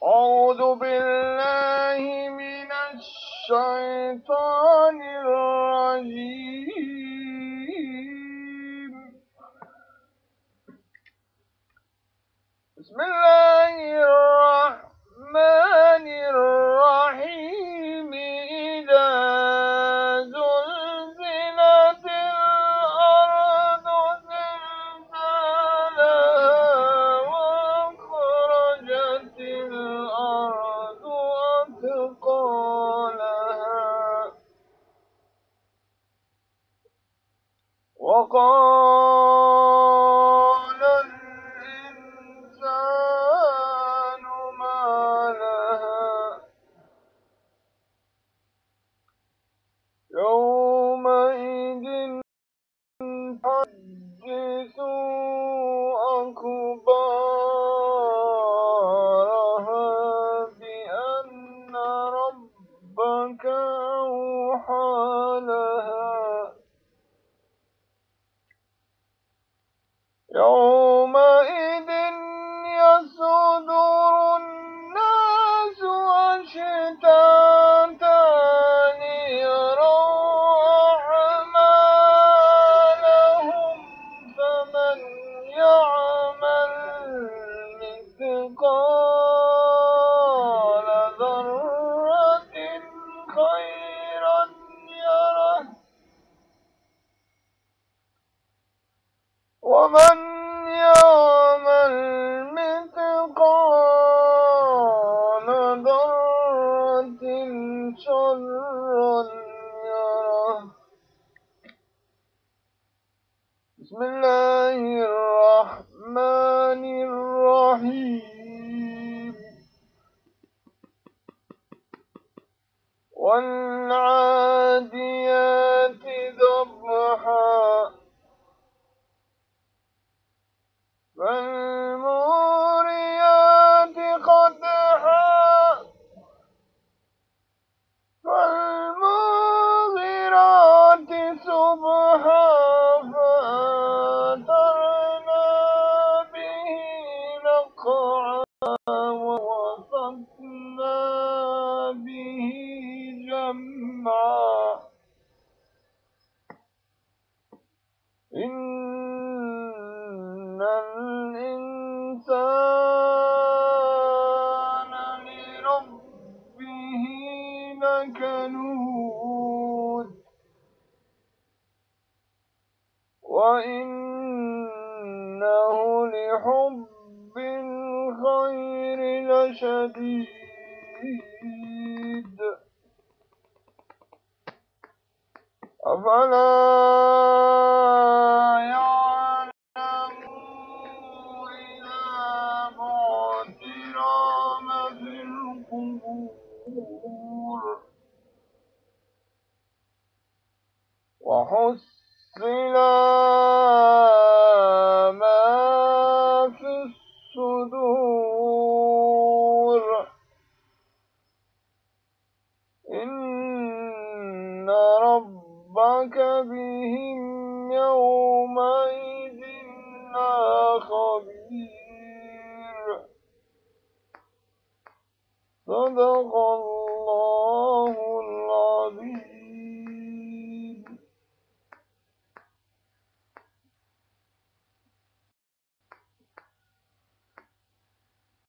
أعوذ بالله من الشيطان الرجيم. بسم الله الرحمن الرحيم. إذا زلزلت الأرض زلزالها وأخرجت الأرض أثقالها وقال الإنسان ما لها يومئذ تحدث أخبارها بأن ربك أوحى لها يومئذ يصدر الناس أشتاتا ليروا أعمالهم فمن يعمل مثقال ذرة خيرا يره ومن يعمل مثقال ذرة شرا يره. بسم الله الرحمن الرحيم. والعاديات ضبحا فالموريات قدحا فالمغيرات صبحا فأثرن به نقعا ووسطن به جمعا إن الإنسان لربه لكنود وإنه لحب الخير لشديد أفلا يعلم إذا بعثر ما في القبور وحصل ما في الصدور إن ربك بهم يومئذ لخبير. صدق